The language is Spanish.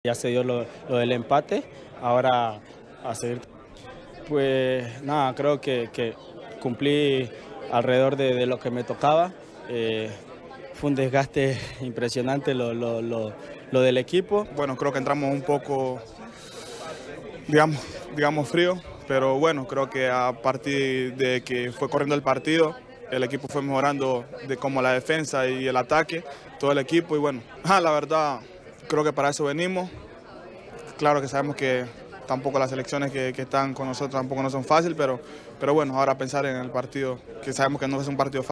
Ya se dio lo del empate, ahora a seguir. Pues nada, creo que cumplí alrededor de lo que me tocaba. Fue un desgaste impresionante lo del equipo. Bueno, creo que entramos un poco, digamos frío, pero bueno, creo que a partir de que fue corriendo el partido, el equipo fue mejorando de como la defensa y el ataque, todo el equipo y bueno, la verdad creo que para eso venimos. Claro que sabemos que tampoco las selecciones que están con nosotros tampoco no son fáciles, pero bueno, ahora pensar en el partido, que sabemos que no es un partido fácil.